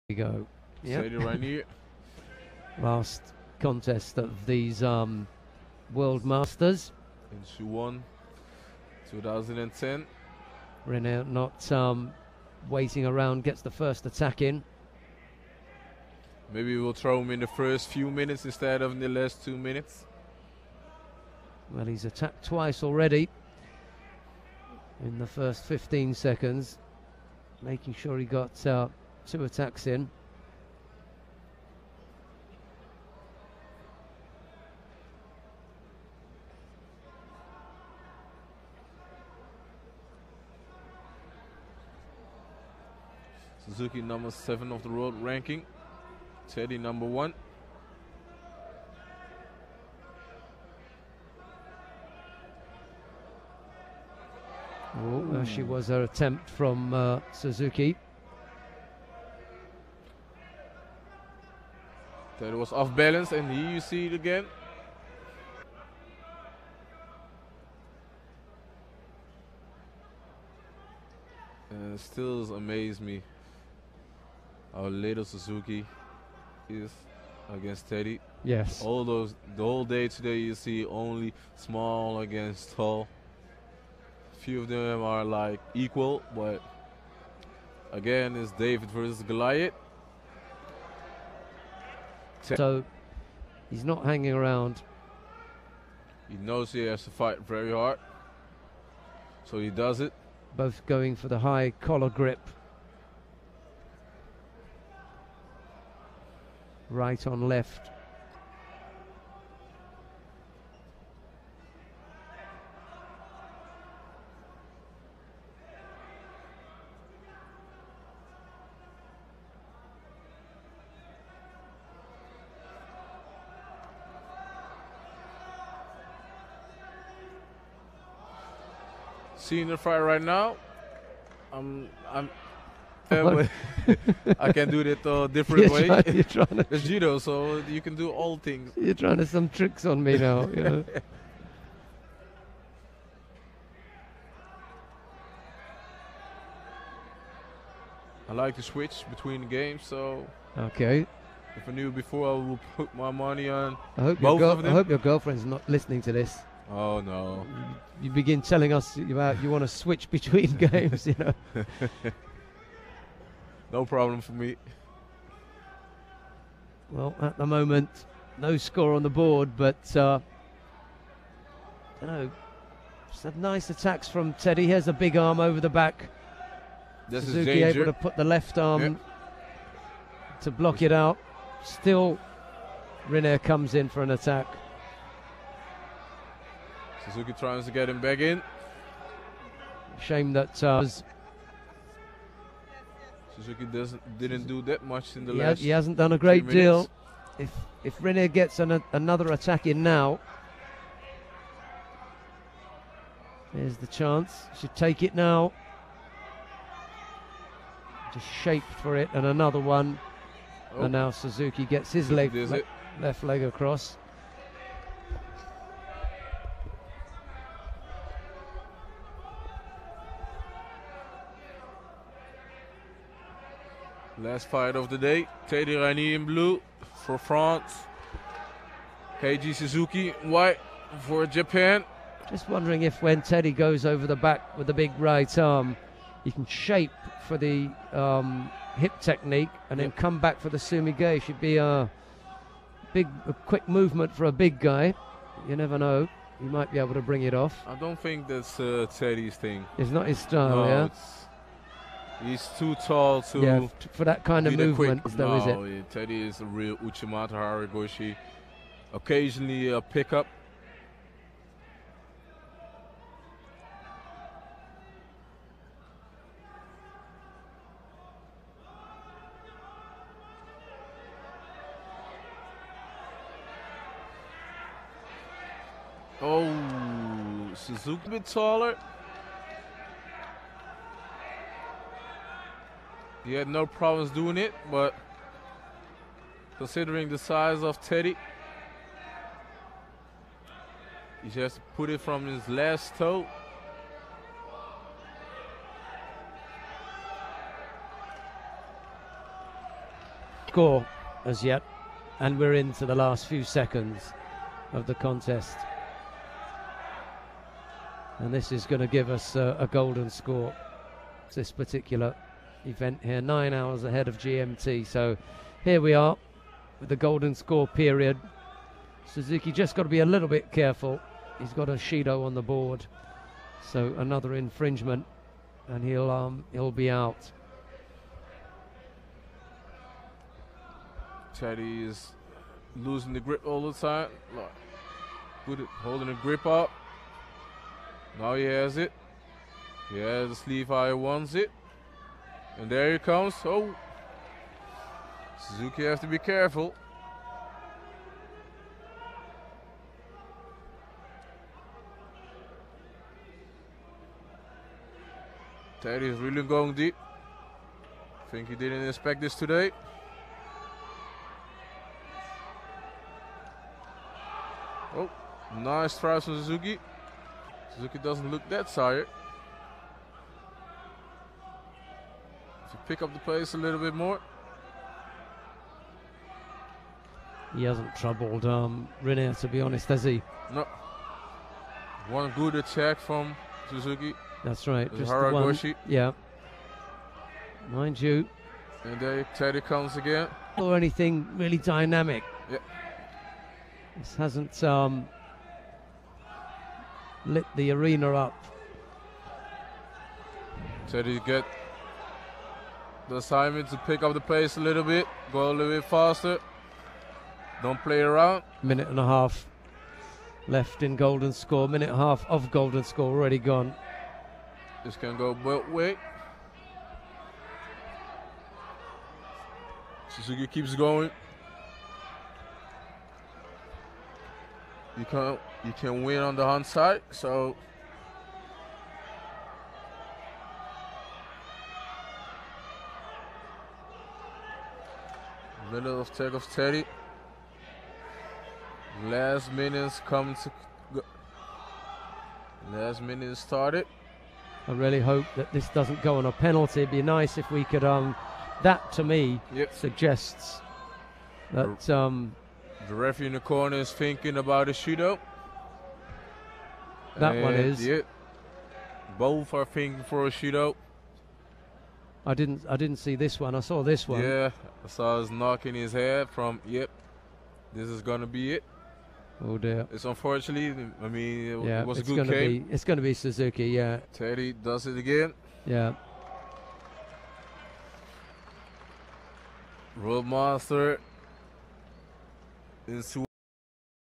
we go. Yep. Riner. Last contest of these World Masters. In Suwon, 2010. Riner not waiting around, gets the first attack in. Maybe we'll throw him in the first few minutes instead of in the last 2 minutes. Well, he's attacked twice already in the first 15 seconds, making sure he got 2 attacks in. Suzuki number 7 of the world ranking. Teddy number 1. Oh, she was her attempt from Suzuki. That was off balance, and here you see it again. And it still amazes me how little Suzuki is against Teddy. Yes. The whole day today you see only small against tall. Few of them are like equal, but again it's David versus Goliath. So he's not hanging around. He knows he has to fight very hard, so he does it. Both going for the high collar grip. Right on left. Seeing the fight right now, I can do it a different way. It's judo, so you can do all things. You're trying to some tricks on me now. You know? I like to switch between the games, so okay. If I knew before, I would put my money on both of them. I hope your girlfriend's not listening to this. Oh no! You begin telling us about you want to switch between games, you know. No problem for me. Well, at the moment, no score on the board, but I don't know. Some nice attacks from Teddy. Here's a big arm over the back. This Suzuki able to put the left arm to block it out. Still, Riner comes in for an attack. Suzuki tries to get him back in. Shame that Suzuki didn't do that much in the last. He hasn't done a great deal. If Riner gets another attack in now, there's the chance. Should take it now. Just shaped for it, and another one. Oh. And now Suzuki gets his left leg across. Last fight of the day, Teddy Riner in blue for France. Keiji Suzuki in white for Japan. Just wondering if when Teddy goes over the back with the big right arm, he can shape for the hip technique and then come back for the sumige. Should be a quick movement for a big guy. You never know. He might be able to bring it off. I don't think that's Teddy's thing. It's not his style, no, he's too tall to for that kind of movement, though, is it? Teddy is a real Uchimata Haragoshi. Occasionally a pickup. Oh, Suzuki a bit taller. He had no problems doing it, but considering the size of Teddy, he just put it from his last toe. score as yet, and we're into the last few seconds of the contest. And this is going to give us a golden score. This particular event here, 9 hours ahead of GMT. So here we are with the golden score period. Suzuki just got to be a little bit careful. He's got a Judo on the board, so another infringement, and he'll be out. Teddy is losing the grip all the time. Look, holding the grip up. Now he has it. He has the sleeve how he wants it. And there he comes. Oh, Suzuki has to be careful. Teddy is really going deep. I think he didn't expect this today. Oh, nice try from Suzuki. Suzuki doesn't look that tired. If you pick up the pace a little bit more. He hasn't troubled Riner, to be honest, has he? No. One good attack from Suzuki. That's right. Just the one. Yeah. Mind you. And there Teddy comes again. Or anything really dynamic. Yeah. This hasn't lit the arena up. Teddy get the assignment to pick up the pace a little bit, go a little bit faster. Don't play around. Minute and a half left in golden score. Minute and a half of golden score already gone. This can go both way. Suzuki keeps going. You can win on the hand side, so little of take of Teddy. Last minutes come to go. Last minute started. I really hope that this doesn't go on a penalty. It'd be nice if we could that to me suggests that the referee in the corner is thinking about a Judo. That one is. Yeah. Both are thinking for a Judo. I didn't see this one. I saw this one. Yeah, I saw us knocking his head from. Yep, this is gonna be it. Oh dear. It's unfortunately. I mean, yeah, it was a good game. It's gonna be Suzuki. Yeah. Teddy does it again. Yeah. Roadmaster into